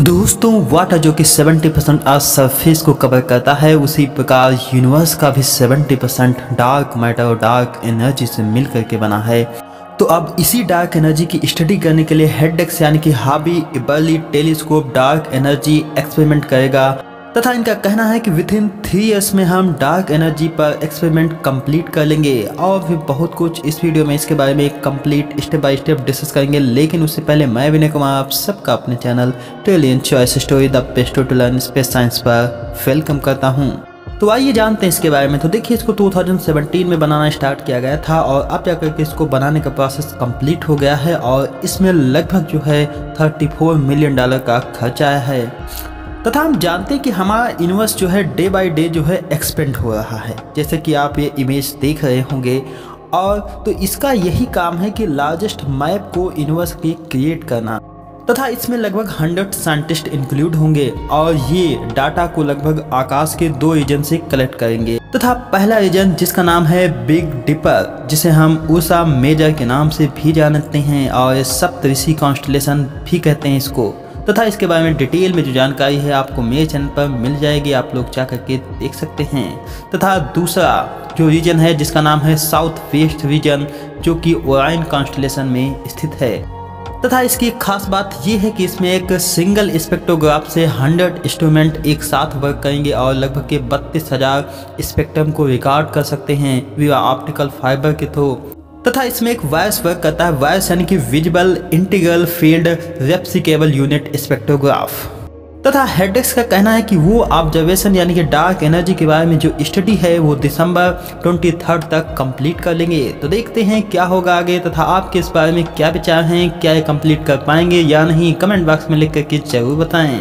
दोस्तों वाटर जो कि 70% अर्थ सरफेस को कवर करता है, उसी प्रकार यूनिवर्स का भी 70% डार्क मैटर और डार्क एनर्जी से मिलकर के बना है। तो अब इसी डार्क एनर्जी की स्टडी करने के लिए हेडेक्स यानी कि Hobby Eberly telescope dark energy experiment करेगा तथा इनका कहना है कि विद इन 3 इयर्स में हम डार्क एनर्जी पर एक्सपेरिमेंट कंप्लीट कर लेंगे। और भी बहुत कुछ इस वीडियो में इसके बारे में complete step by step discuss करेंगे, लेकिन उससे पहले मैं विनय कुमार आप सबका अपने channel trillion choice story the best to learn space science पर वेलकम करता हूँ। तो आइए जानते हैं इसके बारे में। तो देखिए, इसको 2017 में बनाना स्टार्ट किया गया था और अब जाकर के इसको बनाने का प्रोसेस कंप्लीट हो गया है और इसमें लगभग जो है $34 मिलियन का खर्चा आया है। तथा हम जानते हैं कि हमारा यूनिवर्स जो है डे बाय डे जो है एक्सपेंड हो रहा है, जैसे कि आप ये इमेज देख रहे होंगे। और तो इसका यही काम है कि लार्जेस्ट मैप को यूनिवर्स की क्रिएट करना तथा इसमें लगभग 100 साइंटिस्ट इंक्लूड होंगे और ये डाटा को लगभग आकाश के 2 रीजन से कलेक्ट करेंगे। तथा पहला रीजन जिसका नाम है बिग डिपर, जिसे हम उर्सा मेजर के नाम से भी जानते हैं और सप्तऋषि कॉन्स्टेलेशन भी कहते हैं इसको। तथा इसके बारे में डिटेल में जो जानकारी है आपको मेरे चैनल पर मिल जाएगी, आप लोग जा करके देख सकते हैं। तथा दूसरा जो रीजन है जिसका नाम है साउथ वेस्ट रीजन, जो कि ओरायन कॉन्स्टेलेशन में स्थित है। तथा इसकी एक खास बात यह है कि इसमें एक सिंगल स्पेक्ट्रोग्राफ से 100 इंस्ट्रूमेंट एक साथ वर्क करेंगे और लगभग के 32,000 स्पेक्ट्रम को रिकॉर्ड कर सकते हैं विया ऑप्टिकल फाइबर के थ्रू। तथा इसमें एक वायर्स वर्क करता है, वायर्स यानी कि visible integral field replicable unit spectrograph. तथा हेडेक्स का कहना है कि वो ऑब्जर्वेशन यानी कि डार्क एनर्जी के बारे में जो स्टडी है वो दिसंबर 23 तक कंप्लीट कर लेंगे। तो देखते हैं क्या होगा आगे तथा आपके इस बारे में क्या विचार हैं, क्या ये कंप्लीट कर पाएंगे या नहीं, कमेंट बॉक्स में लिख करके जरूर बताएं।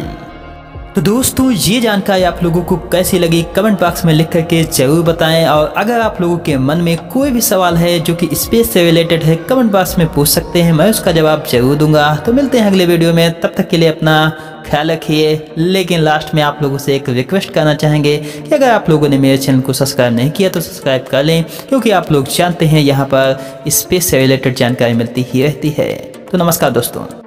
तो दोस्तों ये जानकारी आप लोगों को कैसी लगी कमेंट बॉक्स में लिख करके जरूर बताएं। और अगर आप लोगों के मन में कोई भी सवाल है जो कि स्पेस से रिलेटेड है, कमेंट बॉक्स में पूछ सकते हैं, मैं उसका जवाब जरूर दूंगा। तो मिलते हैं अगले वीडियो में, तब तक के लिए अपना ख्याल रखिए। लेकिन लास्ट में आप लोगों से एक रिक्वेस्ट करना चाहेंगे कि अगर आप लोगों ने मेरे चैनल को सब्सक्राइब नहीं किया तो सब्सक्राइब कर लें, क्योंकि आप लोग जानते हैं यहाँ पर स्पेस से रिलेटेड जानकारी मिलती ही रहती है। तो नमस्कार दोस्तों।